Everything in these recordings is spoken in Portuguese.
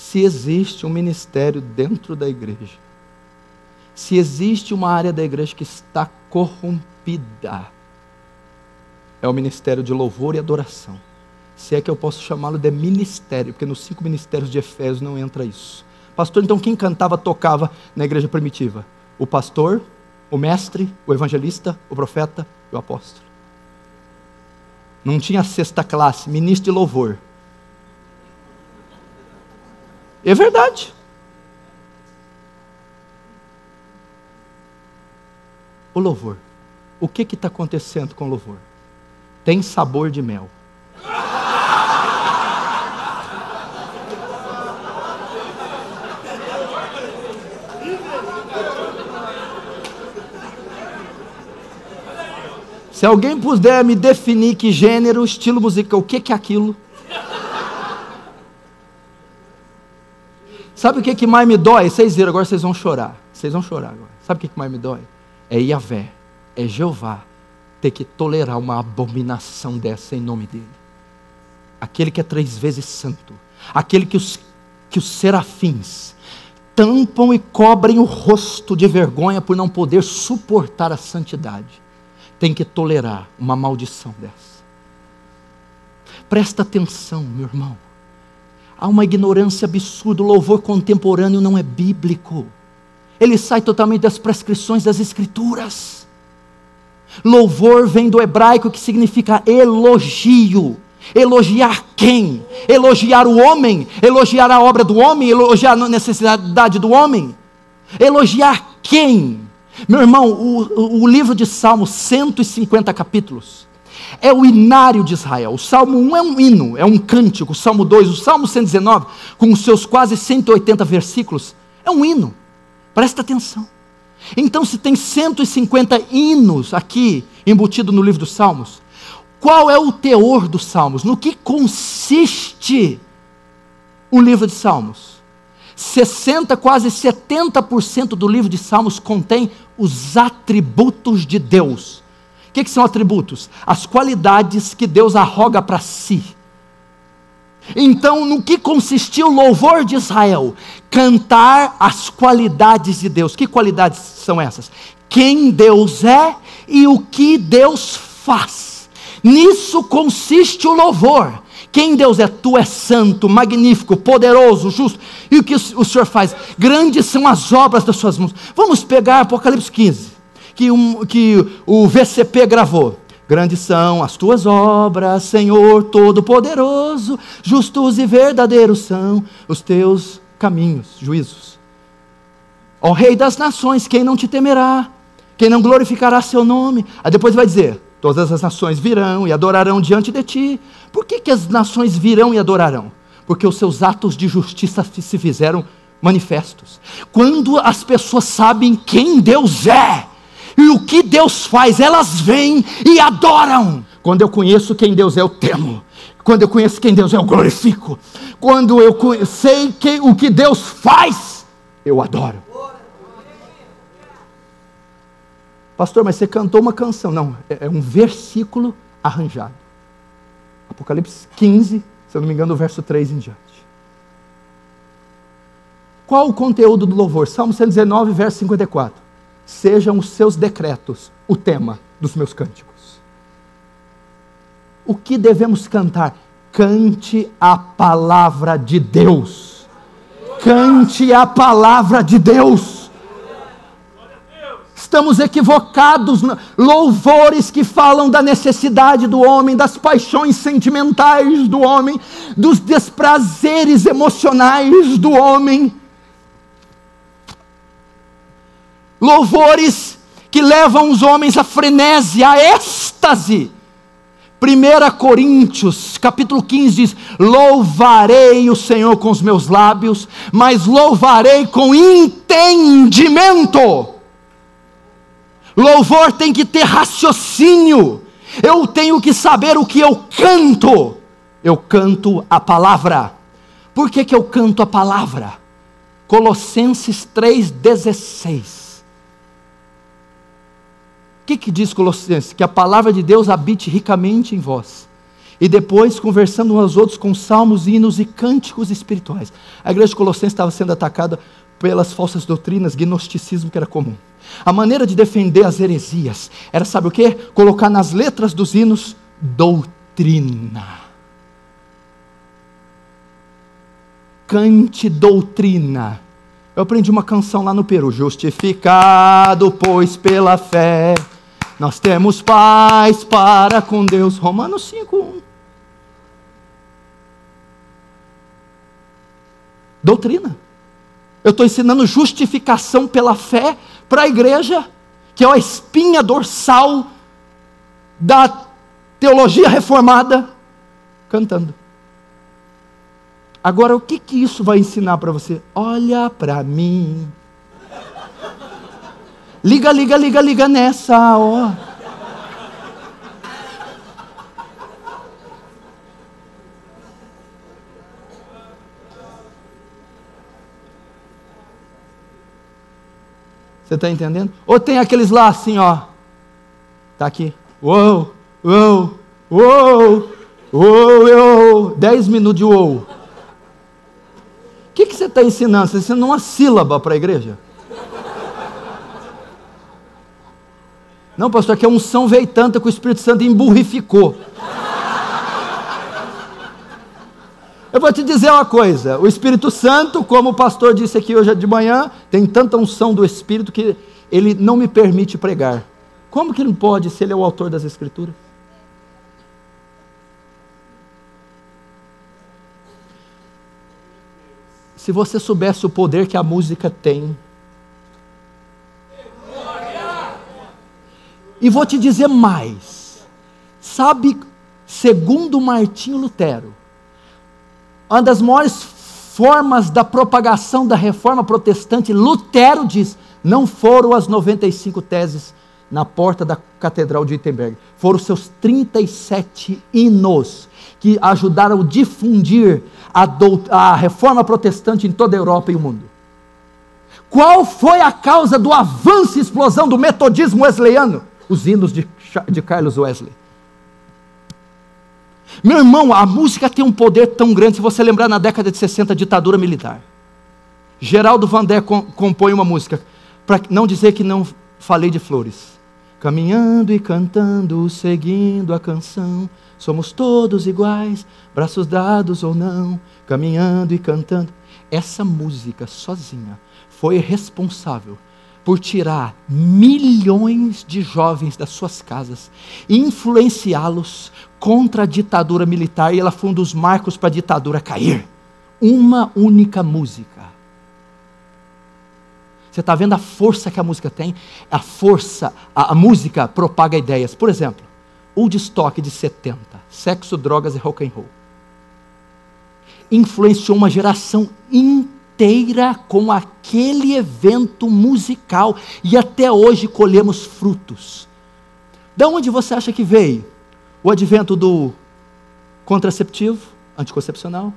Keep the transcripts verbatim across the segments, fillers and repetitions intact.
Se existe um ministério dentro da igreja, se existe uma área da igreja que está corrompida, é o ministério de louvor e adoração. Se é que eu posso chamá-lo de ministério, porque nos cinco ministérios de Efésios não entra isso. Pastor, então quem cantava, tocava na igreja primitiva? O pastor, o mestre, o evangelista, o profeta e o apóstolo. Não tinha sexta classe, ministro de louvor. É verdade. O louvor. O que está acontecendo com o louvor? Tem sabor de mel. Se alguém puder me definir que gênero, estilo musical, o que, que é aquilo? Sabe o que, que mais me dói? Vocês viram, agora vocês vão chorar. Vocês vão chorar agora. Sabe o que, que mais me dói? É Yahvé, é Jeová, ter que tolerar uma abominação dessa em nome dele. Aquele que é três vezes santo. Aquele que os, que os serafins tampam e cobrem o rosto de vergonha por não poder suportar a santidade. Tem que tolerar uma maldição dessa. Presta atenção, meu irmão. Há uma ignorância absurda. O louvor contemporâneo não é bíblico. Ele sai totalmente das prescrições das escrituras. Louvor vem do hebraico que significa elogio. Elogiar quem? Elogiar o homem? Elogiar a obra do homem? Elogiar a necessidade do homem? Elogiar quem? Meu irmão, o, o livro de Salmos, cento e cinquenta capítulos, é o inário de Israel. O Salmo um é um hino, é um cântico. O Salmo dois, o Salmo cento e dezenove, com os seus quase cento e oitenta versículos, é um hino. Presta atenção. Então, se tem cento e cinquenta hinos aqui, embutido no livro dos Salmos, qual é o teor dos Salmos? No que consiste o livro de Salmos? sessenta, quase setenta por cento do livro de Salmos contém os atributos de Deus. O que, que são atributos? As qualidades que Deus arroga para si. Então, no que consistiu o louvor de Israel? Cantar as qualidades de Deus. Que qualidades são essas? Quem Deus é e o que Deus faz. Nisso consiste o louvor. Quem Deus é? Tu és santo, magnífico, poderoso, justo. E o que o Senhor faz? Grandes são as obras das suas mãos. Vamos pegar Apocalipse quinze, que, um, que o V C P gravou. Grandes são as tuas obras, Senhor Todo-Poderoso, justos e verdadeiros são os teus caminhos, juízos. Ó Rei das nações, quem não te temerá? Quem não glorificará seu nome? Aí depois vai dizer, todas as nações virão e adorarão diante de ti. Por que, que as nações virão e adorarão? Porque os seus atos de justiça se fizeram manifestos. Quando as pessoas sabem quem Deus é, e o que Deus faz, elas vêm e adoram. Quando eu conheço quem Deus é, eu temo. Quando eu conheço quem Deus é, eu glorifico. Quando eu sei que, o que Deus faz, eu adoro. Pastor, mas você cantou uma canção. Não, é um versículo arranjado. Apocalipse quinze, se eu não me engano, o verso três em diante. Qual o conteúdo do louvor? Salmo cento e dezenove, verso cinquenta e quatro. Sejam os seus decretos o tema dos meus cânticos. O que devemos cantar? Cante a palavra de Deus. Cante a palavra de Deus. Estamos equivocados. Louvores que falam da necessidade do homem, das paixões sentimentais do homem, dos desprazeres emocionais do homem. Louvores que levam os homens à frenesi, à êxtase. primeira Coríntios, capítulo quinze diz, louvarei o Senhor com os meus lábios, mas louvarei com entendimento. Louvor tem que ter raciocínio. Eu tenho que saber o que eu canto. Eu canto a palavra. Por que que eu canto a palavra? Colossenses três, dezesseis. O que que diz Colossenses? Que a palavra de Deus habite ricamente em vós, E depois conversando uns aos outros com salmos, hinos e cânticos espirituais. A igreja de Colossenses estava sendo atacada pelas falsas doutrinas, gnosticismo que era comum. A maneira de defender as heresias era, sabe o quê? Colocar nas letras dos hinos doutrina. Cante doutrina. Eu aprendi uma canção lá no Peru. Justificado, pois pela fé, nós temos paz para com Deus. Romanos cinco, um. Doutrina. Eu estou ensinando justificação pela fé para a igreja, que é a espinha dorsal da teologia reformada, cantando. Agora, o que, que isso vai ensinar para você? Olha para mim. Liga, liga, liga, liga nessa, ó. Você está entendendo? Ou tem aqueles lá assim, ó. Está aqui. Uou, uou, uou, uou, uou. Dez minutos de uou. O que, que você está ensinando? Você está ensinando uma sílaba para a igreja? Não, pastor, que a unção veio tanta que o Espírito Santo emburrificou. Eu vou te dizer uma coisa, o Espírito Santo, como o pastor disse aqui hoje de manhã, tem tanta unção do Espírito que ele não me permite pregar. Como que ele não pode, se ele é o autor das Escrituras? Se você soubesse o poder que a música tem. E vou te dizer mais, sabe, segundo Martinho Lutero, uma das maiores formas da propagação da reforma protestante, Lutero diz, não foram as noventa e cinco teses na porta da Catedral de Wittenberg, foram os seus trinta e sete hinos, que ajudaram a difundir a, do, a reforma protestante em toda a Europa e o mundo. Qual foi a causa do avanço e explosão do metodismo wesleyano? Os hinos de, de Carlos Wesley. Meu irmão, a música tem um poder tão grande, se você lembrar na década de sessenta, ditadura militar. Geraldo Vandé compõe uma música, para não dizer que não falei de flores. Caminhando e cantando, seguindo a canção, somos todos iguais, braços dados ou não, caminhando e cantando. Essa música sozinha foi responsável por tirar milhões de jovens das suas casas e influenciá-los contra a ditadura militar, e ela foi um dos marcos para a ditadura cair. Uma única música. Você está vendo a força que a música tem? A força, a, a música propaga ideias. Por exemplo, Woodstock de setenta, sexo, drogas e rock and roll. Influenciou uma geração inteira com aquele evento musical, e até hoje colhemos frutos. De onde você acha que veio o advento do contraceptivo, anticoncepcional,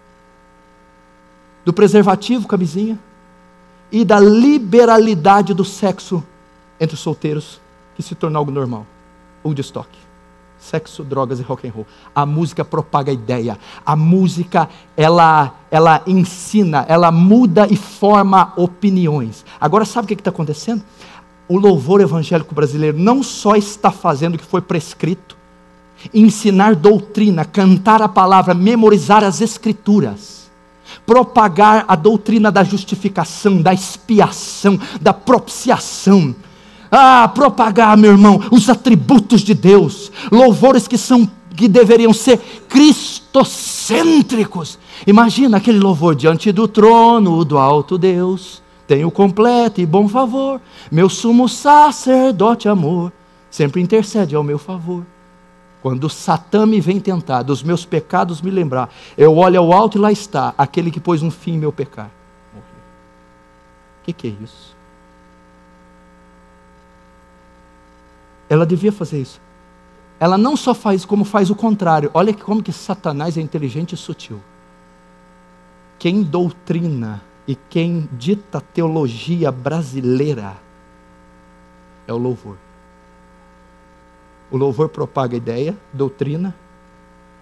do preservativo, camisinha, e da liberalidade do sexo entre os solteiros, que se tornou algo normal? Woodstock. Sexo, drogas e rock and roll. A música propaga a ideia. A música, ela, ela ensina, ela muda e forma opiniões. Agora, sabe o que está acontecendo? O louvor evangélico brasileiro não só está fazendo o que foi prescrito, ensinar doutrina, cantar a palavra, memorizar as escrituras, propagar a doutrina da justificação, da expiação, da propiciação. Ah, propagar, meu irmão, os atributos de Deus, louvores que são, que deveriam ser cristocêntricos. Imagina aquele louvor: diante do trono do alto Deus, tenho completo e bom favor, meu sumo sacerdote amor, sempre intercede ao meu favor. Quando Satã me vem tentar, dos meus pecados me lembrar, eu olho ao alto e lá está aquele que pôs um fim em meu pecado. O que, que é isso? Ela devia fazer isso. Ela não só faz, como faz o contrário. Olha como que Satanás é inteligente e sutil. Quem doutrina e quem dita teologia brasileira é o louvor. O louvor propaga ideia, doutrina,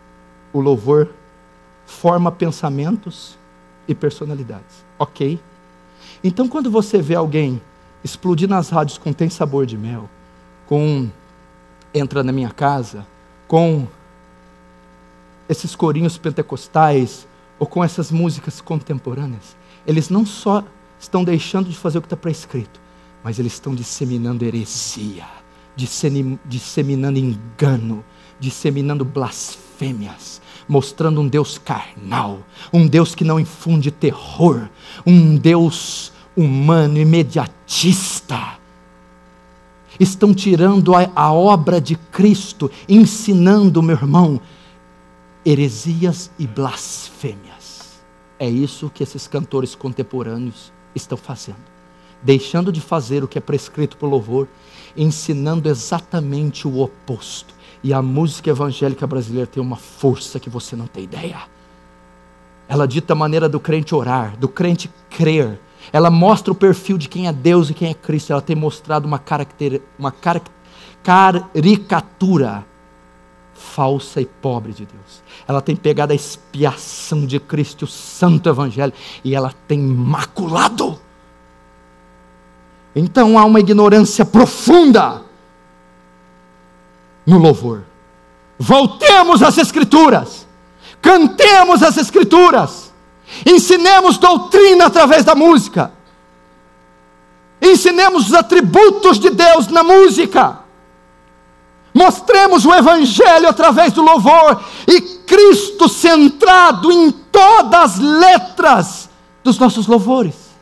o louvor forma pensamentos e personalidades. Ok? Então, quando você vê alguém explodir nas rádios com Tem Sabor de Mel, com Entra na Minha Casa, com esses corinhos pentecostais, ou com essas músicas contemporâneas, eles não só estão deixando de fazer o que está prescrito, mas eles estão disseminando heresia, disseminando engano, disseminando blasfêmias, mostrando um Deus carnal, um Deus que não infunde terror, um Deus humano, imediatista. Estão tirando a, a obra de Cristo, ensinando, meu irmão, heresias e blasfêmias. É isso que esses cantores contemporâneos estão fazendo, deixando de fazer o que é prescrito por louvor, ensinando exatamente o oposto. E a música evangélica brasileira tem uma força que você não tem ideia. Ela dita a maneira do crente orar, do crente crer. Ela mostra o perfil de quem é Deus e quem é Cristo. Ela tem mostrado uma, caracter, uma car, caricatura falsa e pobre de Deus. Ela tem pegado a expiação de Cristo, o santo evangelho, e ela tem maculado. Então há uma ignorância profunda no louvor. Voltemos às Escrituras, cantemos as Escrituras, ensinemos doutrina através da música, ensinemos os atributos de Deus na música, mostremos o Evangelho através do louvor, e Cristo centrado em todas as letras dos nossos louvores.